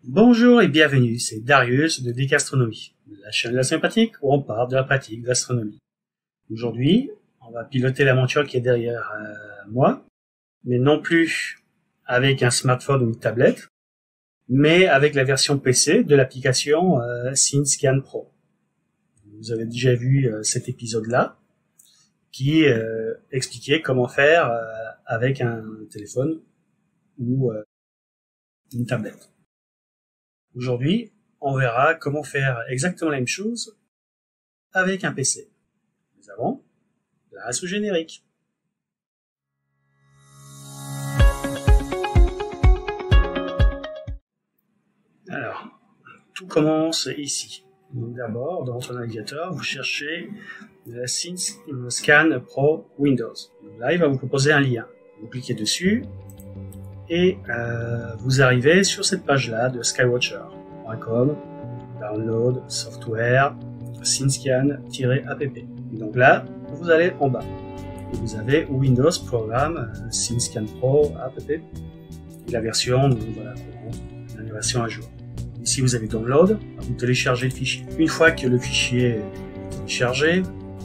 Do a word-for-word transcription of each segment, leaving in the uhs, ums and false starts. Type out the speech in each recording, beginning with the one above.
Bonjour et bienvenue, c'est Darius de Decastronomie, la chaîne de la sympathique où on parle de la pratique de l'astronomie. Aujourd'hui, on va piloter la monture qui est derrière euh, moi, mais non plus avec un smartphone ou une tablette, mais avec la version P C de l'application euh, SceneScan Pro. Vous avez déjà vu euh, cet épisode-là, qui euh, expliquait comment faire euh, avec un téléphone ou euh, une tablette. Aujourd'hui, on verra comment faire exactement la même chose avec un P C. Mais avant, place au générique. Alors, tout commence ici. Donc d'abord, dans votre navigateur, vous cherchez la SceneScan Pro Windows. Donc là, il va vous proposer un lien. Vous cliquez dessus et euh, vous arrivez sur cette page-là de skywatcher point com, download, software, SceneScan-app. Donc là, vous allez en bas. Et vous avez Windows Programme SceneScan Pro App, et la version, donc voilà, la version à jour. Ici, vous avez Download, vous téléchargez le fichier. Une fois que le fichier est téléchargé,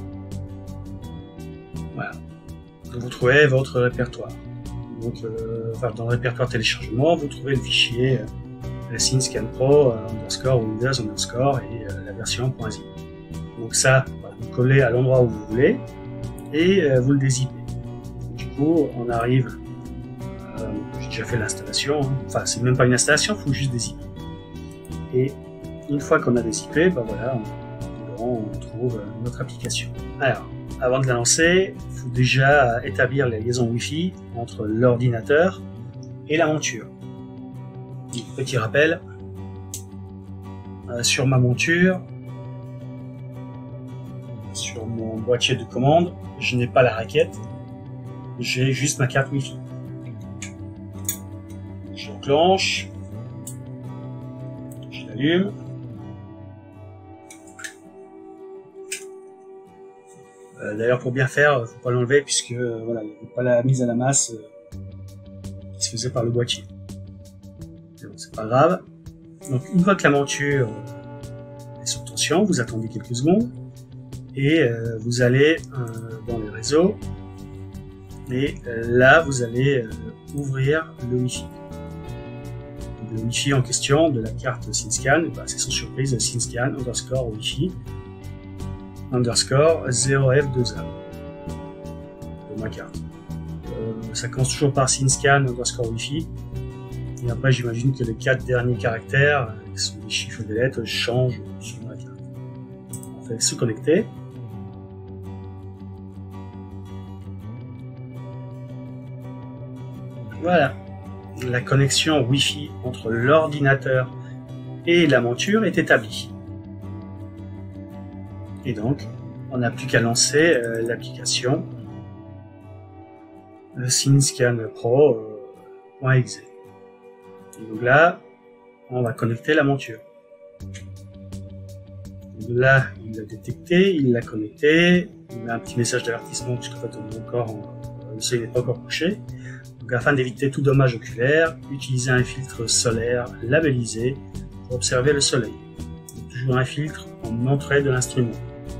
voilà, vous trouvez votre répertoire. Donc, euh, enfin, dans le répertoire téléchargement, vous trouvez le fichier euh, SceneScan Pro euh, underscore Windows underscore et euh, la version .zip. Donc ça, bah, vous collez à l'endroit où vous voulez et euh, vous le dézippez. Du coup, on arrive. Euh, J'ai déjà fait l'installation. Hein. Enfin, c'est même pas une installation, il faut juste dézipper. Et une fois qu'on a dézippé, bah voilà, on, on trouve notre application. Alors, avant de la lancer, il faut déjà établir la liaison Wi-Fi entre l'ordinateur et la monture. Petit rappel, euh, sur ma monture, sur mon boîtier de commande, je n'ai pas la raquette, j'ai juste ma carte Wi-Fi. Je l'enclenche, je l'allume. Euh, D'ailleurs, pour bien faire, faut pas l'enlever puisque euh, voilà, il n'y avait pas la mise à la masse euh, qui se faisait par le boîtier. Donc c'est pas grave. Donc une fois que la monture est sous tension, vous attendez quelques secondes et euh, vous allez euh, dans les réseaux et euh, là vous allez euh, ouvrir le Wi-Fi. Donc, le Wi-Fi en question de la carte SceneScan, bah, c'est sans surprise SceneScan underscore Wi-Fi underscore zéro F deux A de ma carte. Euh, ça commence toujours par SceneScan underscore Wi-Fi. Et après, j'imagine que les quatre derniers caractères, qui sont des chiffres et des lettres, changent sur la carte. On fait se connecter. Voilà. La connexion Wi-Fi entre l'ordinateur et la monture est établie. Et donc, on n'a plus qu'à lancer euh, l'application le SceneScan Pro.exe. Et donc là, on va connecter la monture. Donc là, il l'a détecté, il l'a connecté, il met un petit message d'avertissement puisqu'en fait, on est encore, en, le soleil n'est pas encore couché. Donc afin d'éviter tout dommage oculaire, utilisez un filtre solaire labellisé pour observer le soleil. Donc, toujours un filtre en entrée de l'instrument.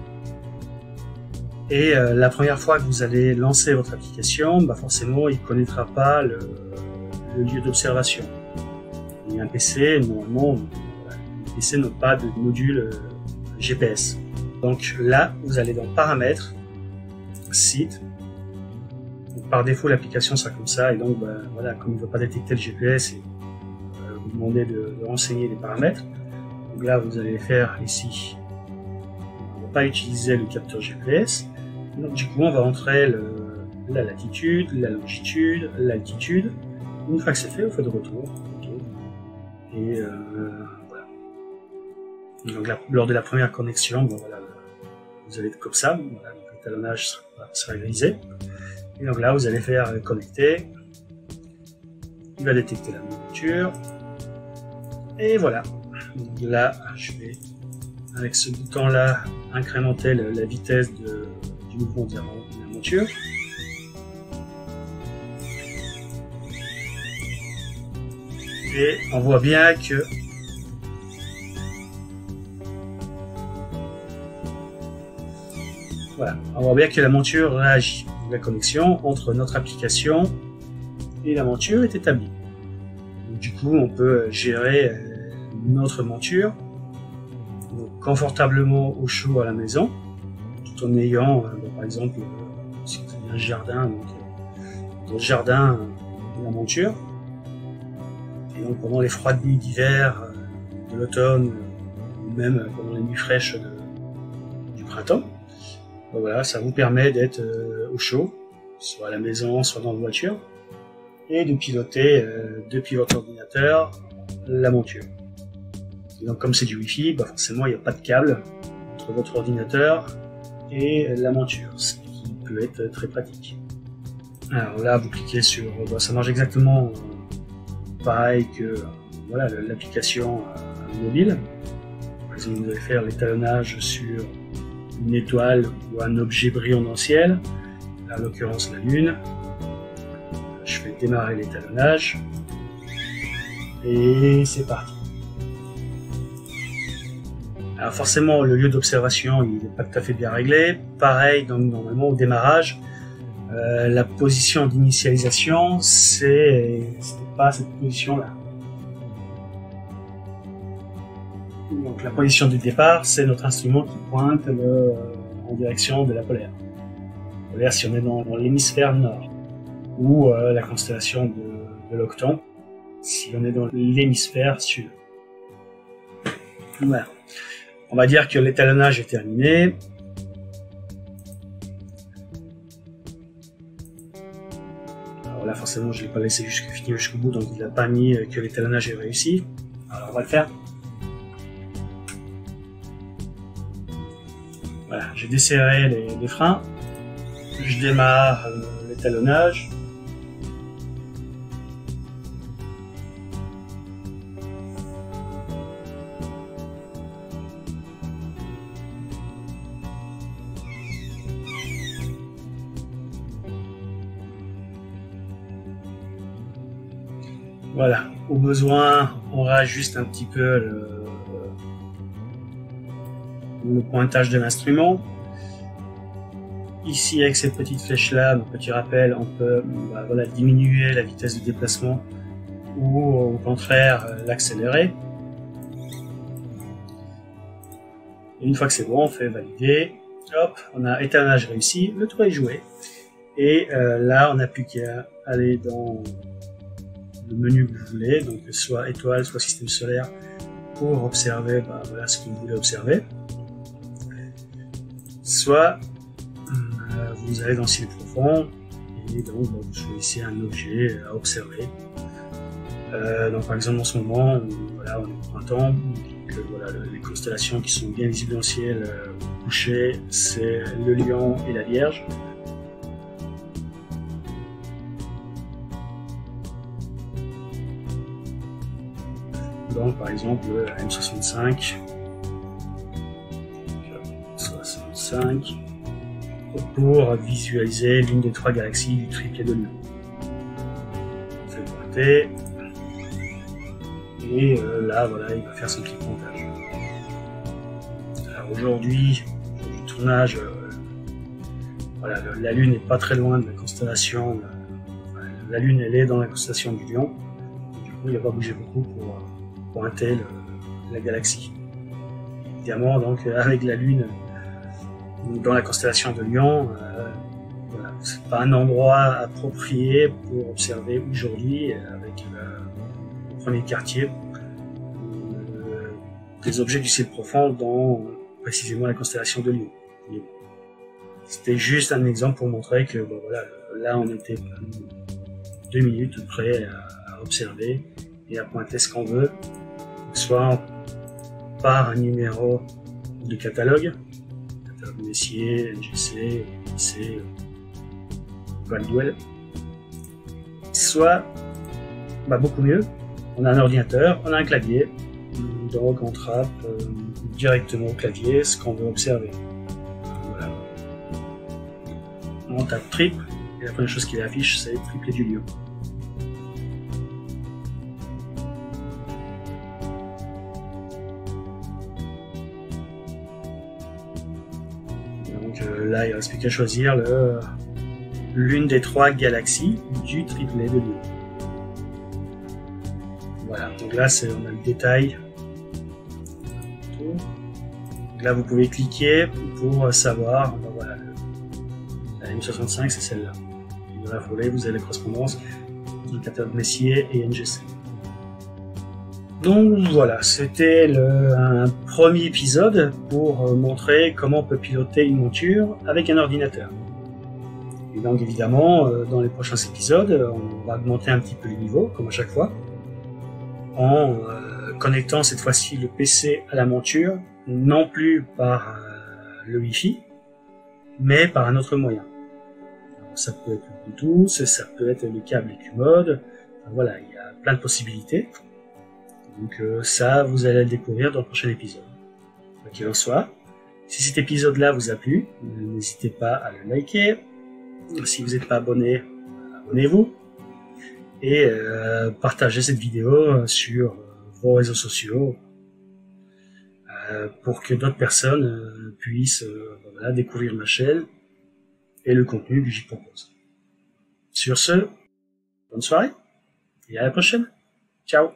Et euh, la première fois que vous allez lancer votre application, bah forcément, il ne connaîtra pas le, le lieu d'observation. Et un P C, normalement, les P C n'ont pas de module euh, G P S. Donc là, vous allez dans Paramètres, Site. Donc, par défaut, l'application sera comme ça. Et donc, bah, voilà, comme il ne va pas détecter le G P S, et, euh, vous demandez de, de renseigner les paramètres. Donc là, vous allez faire ici, on ne va pas utiliser le capteur G P S. Donc du coup, on va entrer le, la latitude, la longitude, l'altitude. Une fois que c'est fait, vous faites retour. retour. Et euh, voilà. Donc la, lors de la première connexion, bon, voilà, vous allez être comme ça. Voilà, donc l'étalonnage sera, sera grisé. Et donc là, vous allez faire connecter. Il va détecter la monture. Et voilà. Donc là, je vais, avec ce bouton-là, incrémenter le, la vitesse de du mouvement de la monture. Et on voit bien que Voilà, on voit bien que la monture réagit. La connexion entre notre application et la monture est établie. Donc, du coup, on peut gérer notre monture donc, confortablement au chaud à la maison, tout en ayant, euh, par exemple, euh, si vous avez un jardin, donc, euh, dans le jardin euh, de la monture. Et donc pendant les froides nuits d'hiver, euh, de l'automne, euh, ou même pendant les nuits fraîches de, du printemps, ben voilà, ça vous permet d'être euh, au chaud, soit à la maison, soit dans la voiture, et de piloter euh, depuis votre ordinateur la monture. Et donc comme c'est du Wi-Fi, bah forcément il n'y a pas de câble entre votre ordinateur et la monture, ce qui peut être très pratique. Alors là, vous cliquez sur, bah, ça marche exactement euh, pareil que euh, voilà l'application euh, mobile. Par exemple, vous allez faire l'étalonnage sur une étoile ou un objet brillant dans le ciel, là, en l'occurrence la lune. Je fais démarrer l'étalonnage et c'est parti. Alors forcément, le lieu d'observation il n'est pas tout à fait bien réglé. Pareil, donc, normalement au démarrage, euh, la position d'initialisation, c'est c'était pas cette position-là. Donc la position du départ, c'est notre instrument qui pointe le, euh, en direction de la polaire. La polaire, si on est dans, dans l'hémisphère nord, ou euh, la constellation de, de l'Octon, si on est dans l'hémisphère sud. Voilà. On va dire que l'étalonnage est terminé. Alors là, forcément, je ne l'ai pas laissé jusqu'au finir jusqu'au bout, donc il n'a pas mis que l'étalonnage est réussi. Alors on va le faire. Voilà, j'ai desserré les, les freins. Je démarre l'étalonnage. Voilà, au besoin, on réajuste un petit peu le, le pointage de l'instrument. Ici, avec cette petite flèche-là, mon petit rappel, on peut bah, voilà, diminuer la vitesse de déplacement ou au contraire l'accélérer. Et une fois que c'est bon, on fait valider. Hop, on a étalonnage réussi, le tour est joué. Et euh, là, on n'a plus qu'à aller dans le menu que vous voulez, donc soit étoile, soit système solaire, pour observer bah, voilà, ce que vous voulez observer. Soit euh, vous allez dans le ciel profond et donc bah, vous choisissez un objet à observer. Euh, donc par exemple en ce moment, on, voilà, on est au printemps, donc, euh, voilà, le, les constellations qui sont bien visibles dans le ciel euh, couché, c'est le Lion et la Vierge. Donc par exemple la M soixante-cinq, soixante-cinq pour visualiser l'une des trois galaxies du triplet de Lion. On fait pointer et euh, là voilà il va faire son petit pointage. Alors aujourd'hui du tournage, euh, voilà le, la Lune n'est pas très loin de la constellation. Euh, la Lune elle est dans la constellation du Lion. Du coup il n'a pas bougé beaucoup pour euh, pointer le, la galaxie. Évidemment, donc avec la Lune dans la constellation de Lion, euh, voilà, c'est pas un endroit approprié pour observer aujourd'hui avec le, le premier quartier euh, des objets du ciel profond dans précisément la constellation de Lion. C'était juste un exemple pour montrer que bon, voilà, là on était deux minutes près à, à observer et à pointer ce qu'on veut, soit par un numéro de catalogue, catalogue Messier, N G C, I C, Caldwell, soit, bah, beaucoup mieux, on a un ordinateur, on a un clavier, donc on trappe euh, directement au clavier ce qu'on veut observer. Voilà. On tape trip, et la première chose qu'il affiche c'est triplet du Lion. euh, là, il ne reste plus qu'à choisir le, l'une des trois galaxies du triplet de Lyon. Voilà, donc là, c'est, on a le détail. Donc là, vous pouvez cliquer pour savoir, ben voilà, le, la M soixante-cinq, c'est celle-là. Dans la foulée, vous avez la correspondance du catalogue Messier et N G C. Donc voilà, c'était le, un premier épisode pour montrer comment on peut piloter une monture avec un ordinateur. Et donc évidemment, dans les prochains épisodes, on va augmenter un petit peu le niveau, comme à chaque fois, en euh, connectant cette fois-ci le P C à la monture, non plus par euh, le Wi-Fi, mais par un autre moyen. Alors, ça peut être le Bluetooth, ça peut être le câble Q-Mode, enfin, voilà, il y a plein de possibilités. Donc euh, ça, vous allez le découvrir dans le prochain épisode. Quoi qu'il en soit, si cet épisode-là vous a plu, n'hésitez pas à le liker. Si vous n'êtes pas abonné, abonnez-vous. Et euh, partagez cette vidéo sur vos réseaux sociaux euh, pour que d'autres personnes euh, puissent euh, voilà, découvrir ma chaîne et le contenu que j'y propose. Sur ce, bonne soirée et à la prochaine. Ciao.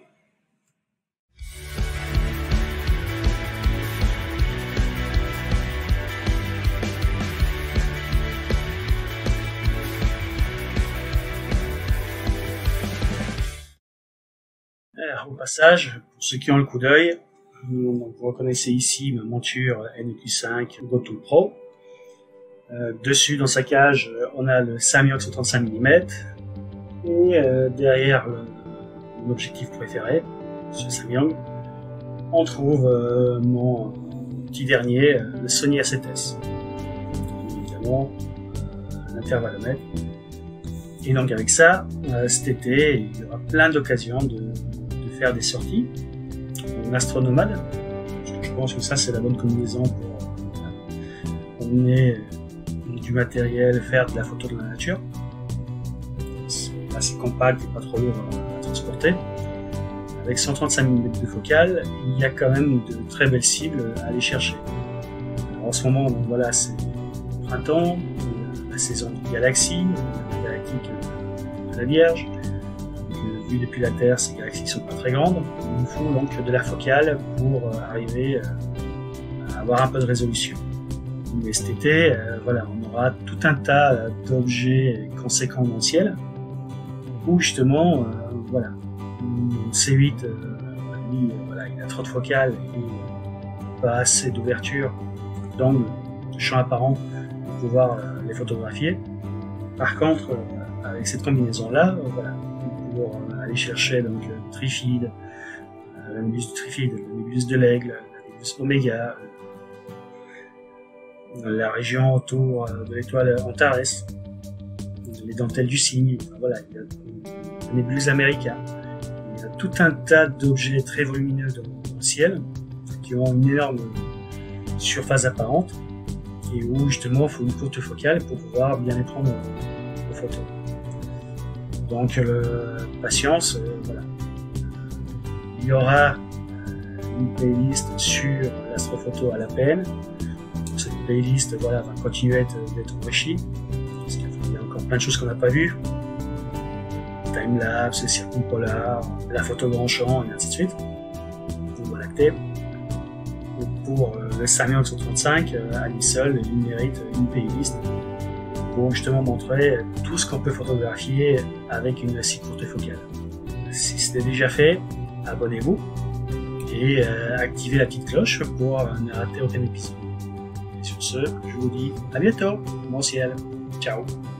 Alors, au passage, pour ceux qui ont le coup d'œil, vous reconnaissez ici ma monture N Q cinq GoTool Pro. Euh, dessus, dans sa cage, on a le Samyang cent trente-cinq millimètres et euh, derrière le, mon objectif préféré, ce Samyang, on trouve euh, mon petit dernier, euh, le Sony A sept S. Évidemment, euh, l'intervalomètre. Et donc avec ça, euh, cet été, il y aura plein d'occasions de faire des sorties en astronomade. Je pense que ça c'est la bonne combinaison pour euh, emmener du matériel, faire de la photo de la nature. C'est assez compact et pas trop lourd à transporter. Avec cent trente-cinq millimètres de focale, il y a quand même de très belles cibles à aller chercher. Alors, en ce moment, donc, voilà, c'est le printemps, la saison des galaxies, la galactique de la Vierge. Vu depuis la Terre, ces galaxies ne sont pas très grandes. Il nous faut donc de la focale pour euh, arriver euh, à avoir un peu de résolution. Mais cet été, euh, voilà, on aura tout un tas d'objets conséquents dans le ciel, où justement, euh, voilà, le C huit, euh, lui, euh, voilà, il a trop de focale et pas assez d'ouverture d'angle, de champ apparent pour pouvoir euh, les photographier. Par contre, euh, avec cette combinaison-là, euh, voilà, pour aller chercher donc le Trifide, la nébuleuse du Trifide, la nébuleuse de l'Aigle, la nébuleuse Oméga, la région autour de l'étoile Antares, les dentelles du Cygne, voilà, il y a la nébuleuse America. Il y a tout un tas d'objets très volumineux dans le ciel qui ont une énorme surface apparente et où justement il faut une courte focale pour pouvoir bien les prendre en photo. Donc, le, patience, euh, voilà. Il y aura une playlist sur l'astrophoto à la peine. Cette playlist, voilà, va continuer d'être enrichie. Parce qu'il y a encore plein de choses qu'on n'a pas vues. Timelapse, circumpolaire, la photo grand champ, et ainsi de suite. Pour Voie lactée. Pour euh, le Samyang cent trente-cinq, euh, à lui seul, il mérite une playlist pour justement montrer tout ce qu'on peut photographier avec une si courte focale. Si c'était déjà fait, abonnez-vous et euh, activez la petite cloche pour ne rater aucun épisode. Et sur ce, je vous dis à bientôt, mon ciel. Ciao.